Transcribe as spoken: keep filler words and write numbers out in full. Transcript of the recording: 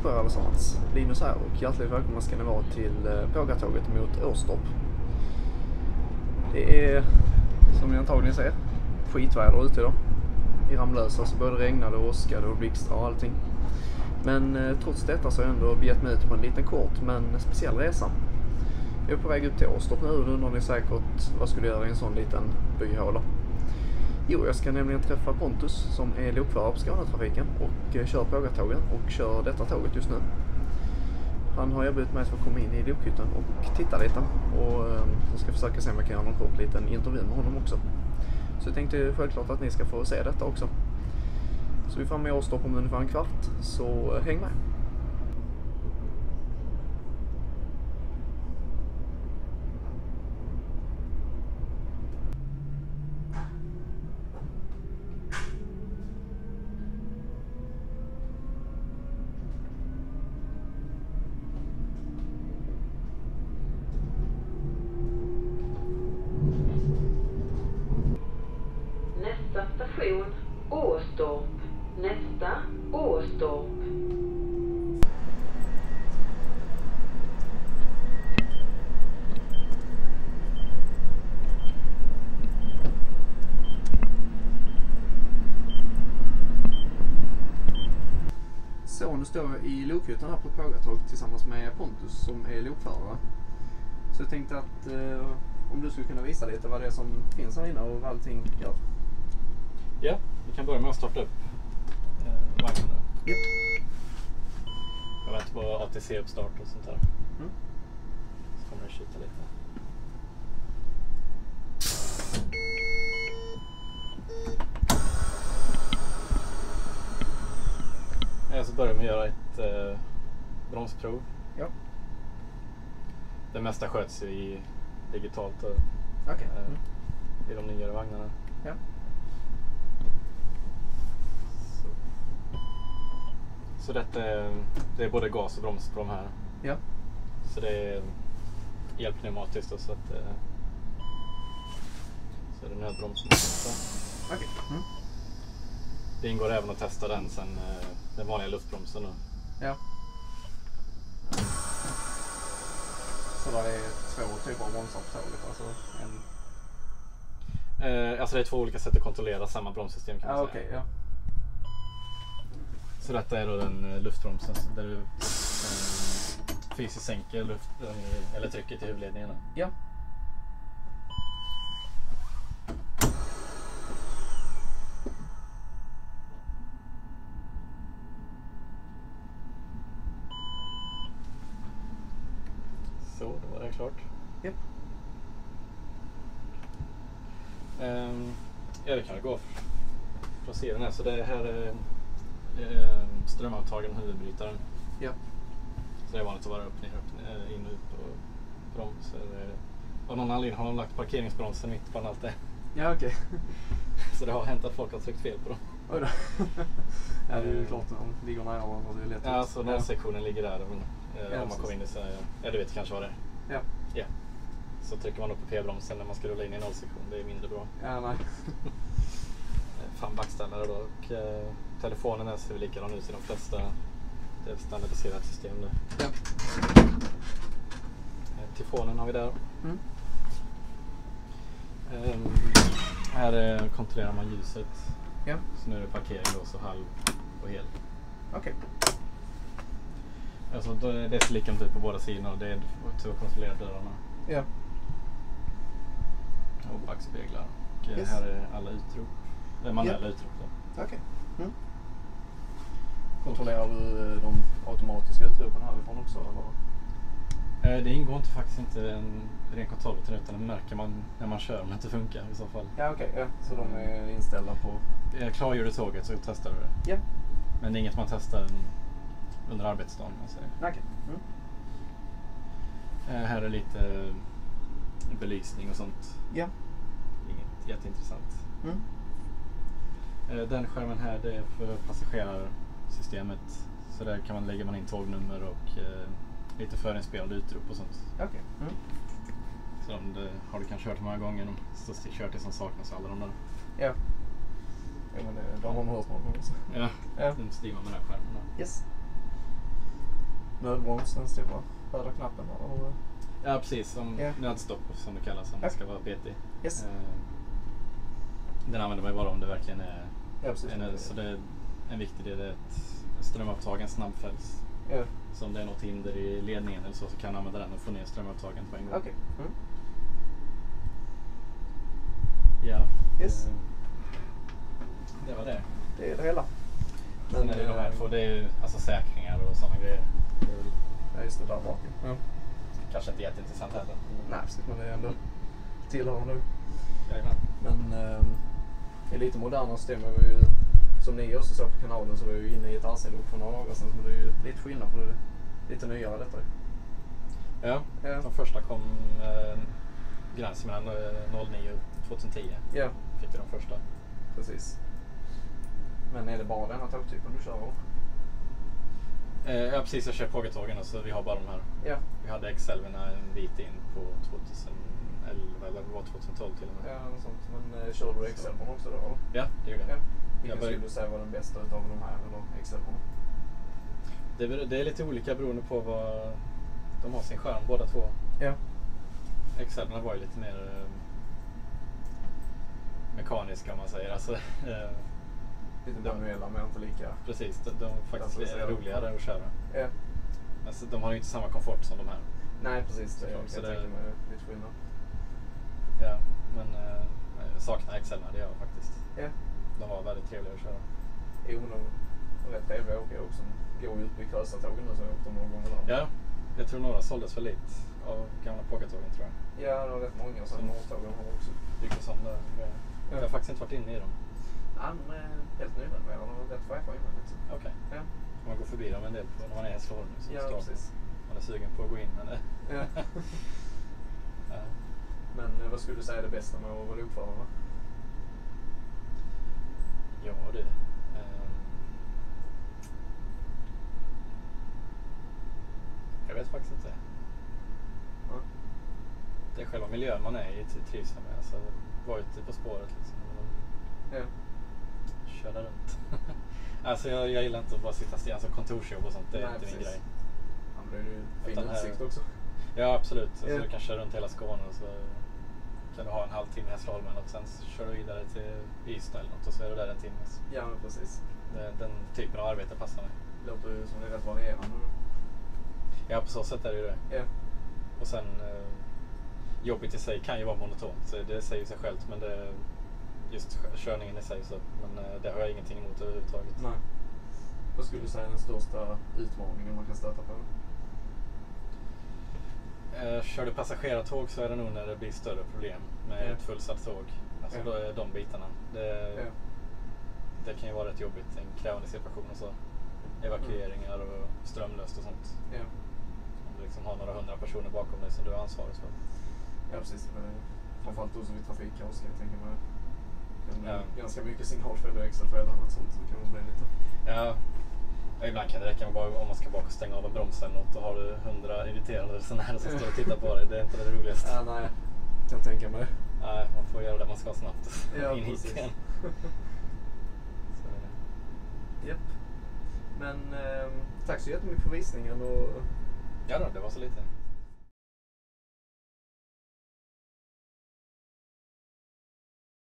på er allesammans. Linus här och hjärtligt välkomna ska ni vara till Pågatåget mot Åstorp. Det är, som ni antagligen ser, skitväder ute idag. I Ramlösa så både regnade och åskade och blixtrade och allting. Men eh, trots detta så har jag ändå begett mig ut på en liten kort men speciell resa. Jag är på väg upp till Åstorp nu och undrar ni säkert vad skulle jag göra i en sån liten bygghåla. Jo, jag ska nämligen träffa Pontus som är lokförare på Skånetrafiken och eh, kör Pågatågen och kör detta tåget just nu. Han har erbjudit mig att få komma in i lokhytten och titta lite och eh, jag ska försöka se om jag kan göra någon kort liten intervju med honom också. Så jag tänkte självklart att ni ska få se detta också. Så vi får med Åstorp om ungefär en kvart, så häng med. Nästa station, Åstorp. Nästa, Åstorp. Så, nu står jag i lokhytten här på ett Pågatåg tillsammans med Pontus som är lokförare. Så jag tänkte att eh, om du skulle kunna visa lite vad det är som finns här inne och vad allting gör. Ja, vi kan börja med att starta upp eh, vagnen. Yep. Jag väntar på A T C-uppstart och sånt där. Mm. Så kommer jag kika lite. Jag ska börja med att göra ett eh, bromsprov. Ja. Det mesta sköts i digitalt och, Okej. eh, Mm. i de nyare vagnarna. Ja. Så, så detta är, det är både gas och broms på de här. Ja. Så det är elpneumatiskt då, så att eh, så är det nödbromsen. Okej. Mm. Det ingår även att testa den sen eh, den vanliga luftbromsen då. Ja. Så var det två typer av bromsar på tåget, alltså en... Eh, alltså det är två olika sätt att kontrollera samma bromssystem kan man Ja, säga. okej, ja. Så detta är då den eh, luftbromsen där du eh, fysiskt sänker luft, eh, eller trycket i huvudledningarna. Ja. Så, då var det klart. Japp. Um, ja, det kan gå för, för att se den här. Så det här är eh, strömavtagen huvudbrytaren. Ja. Så det är vanligt att vara upp, ner, upp, ner, in och ut och broms. Eller, av någon anledning har de lagt parkeringsbromsen mitt på allt det. Ja, okej. Så det har hänt att folk har tryckt fel på dem. Oj då. Ja, det är ju klart om de ligger nära varandra, det är lätt. Ja, så nollsektionen ligger där. Men, eh, Ja, om man kommer in i så här, ja, du vet kanske vad det är. Ja. Ja. Så trycker man upp på P-bromsen när man ska rulla in i nollsektion. Det är mindre bra. Ja, nej. Fram backställare då. Och eh, telefonen är ser likadan ut i de flesta. Det är ett standardiserat system nu. Ja. Eh, telefonen har vi där. Mm. Eh, här eh, kontrollerar man ljuset. Ja. Så nu är det parkering då, så halv och hel. Okej. Alltså, då är det ser likadant ut på båda sidorna och det är till att kontrollera dörrarna. Ja. Och backspeglar. Och Yes. här är alla utrop. Det är manuella Ja. utrop då. Okej. Mm. Kontrollerar du de automatiska utropen härifrån också, eller? Eh, det ingår inte faktiskt inte en ren kontroll utan det märker man när man kör om det inte funkar i så fall. Ja, okej. Ja. Så de är inställda på... Eh, klargör du tåget så testar du det. Ja. Men det är inget man testar under arbetsdagen. Alltså. Okej. Mm. Eh, här är lite belysning och sånt. Ja. Inget jätteintressant. Mm. Eh, den skärmen här det är för passagerarsystemet. Så där kan man lägga man in tågnummer och eh, lite förinspelade utrop och sånt. Okej. Mm. Så om det, har du kanske hört många gånger så kört det som saknas alla de där. Ja. Ja, men det, de har man hört någon gång också. Ja, Ja. den styr man med den här skärmen. Då. Yes. nödbroms, den stora röda knappen. Och, Ja, precis. Som Ja. nödstopp som det kallas, om Ja. det ska vara petig. Yes. Eh, den använder man ju bara om det verkligen är ja, precis. en, så det är en viktig del är ett strömavtagen snabbfälls. Ja. Så om det är något hinder i ledningen eller så, så kan man använda den och få ner strömavtagen på en gång. Okej. Mm. Ja. Yes. Eh, det var det. Det är det hela. Sen är det de här två, det är ju alltså säkringar och sådana grejer. Det är väl Ja, just det där bakom. Ja. kanske inte jätteintressant heller. Nej, precis, men det är ändå tillhör nu. Jajamän. Men eh, det är lite modernare system. Jag var ju, som ni också såg på kanalen, så var jag ju inne i ett R C-lok för några dagar sedan. Så det är ju lite skillnad för det är lite nyare detta. Ja, Ja. de första kom eh, gränsen mellan eh, noll nio och tjugohundratio. Ja, Fick vi de första. precis. Men är det bara denna tågtypen du kör av? Eh, ja, precis. Jag kör Pågatågen, så vi har bara de här. Ja. Vi hade X elva en bit in på tjugoelva eller var tjugotolv till och med. Ja, något sånt. Men eh, kör du X elva också då? Eller? Ja, det gjorde Ja. jag. Vilken Jag börj- skulle du säga var den bästa utav de här, eller X elva? Det är, det är lite olika beroende på vad de har sin skärm båda två. Ja. X elva var ju lite mer eh, mekaniska om man säger. Alltså, eh, Lite De- manuella men inte lika. precis, de, de är faktiskt Därför lite så- roligare att köra. Ja. Alltså, de har ju inte samma komfort som de här. Nej, precis. Det är Så jag det- tänker mig lite skillnad. Ja, men eh, jag saknar X elva, det gör jag faktiskt. Ja. De var väldigt trevliga att köra. Jo, men de är rätt trevliga att åka också. De går ju ut på Krösatågen nu, så jag har åkt dem några gånger där. Ja, jag tror några såldes för lite av gamla Pågatågen, tror jag. Ja, det var rätt många. Och sen Mm. Norrtågen har också. Lyckas om det. Ja. Jag har faktiskt inte varit inne i dem. Han är helt nyrenoverad och rätt fräscha innan. Liksom. Okej. Ja. Man går förbi dem en del på, när man är i Hässleholm. så Ja, står precis. Man är sugen på att gå in, men det... Ja. ja. Men eh, vad skulle du säga är det bästa med att vara lokförare? Ja, det. ehm, jag vet faktiskt inte. Ja. Det är själva miljön man är i, t- trivs jag med. Alltså, vara ute på spåret liksom. Ja. Köra runt. alltså jag, jag gillar inte att bara sitta still. Alltså kontorsjobb och sånt, det är Nej, inte min precis. grej. Ja, men det är ju fin Utan här- utsikt också. Ja, absolut. Alltså, Ja. Du kan köra runt hela Skåne och så kan du ha en halvtimme i Hässleholmen och sen så kör du vidare till Ystad eller något och så är du där en timme. Så Ja, men precis. det, den typen av arbete passar mig. Låter ju som det är rätt varierande. Ja, på så sätt är det ju det. Ja. Och sen eh, jobbet i sig kan ju vara monotont, så det säger sig självt, men det, just kö- körningen i sig så, men eh, det har jag ingenting emot överhuvudtaget. Nej. Vad skulle du säga är den största utmaningen man kan stöta på? Eh, kör du passagerartåg så är det nog när det blir större problem med Ja. ett fullsatt tåg. Alltså Ja. då är de bitarna. Det, Ja. det kan ju vara rätt jobbigt, en krävande situation och så. Evakueringar och strömlöst och sånt. Ja. Om du liksom har några hundra personer bakom dig som du är ansvarig för. Ja, precis. Men framförallt då så vid trafikkaos kan jag tänka mig. Kan Ja. ganska mycket signalfel och extra eller annat sånt. Så kan det bli lite. Ja, ibland kan det räcka med bara om man ska baka och stänga av en broms eller något. Då har du hundra irriterande resenärer som står och tittar på dig. Det är inte det roligaste. Ja, nej. Kan tänka mig. Nej, man får göra det man ska snabbt. Ja, In hit precis. igen. Så, är det. Japp. Men eh, tack så jättemycket för visningen och ja då, det var så lite.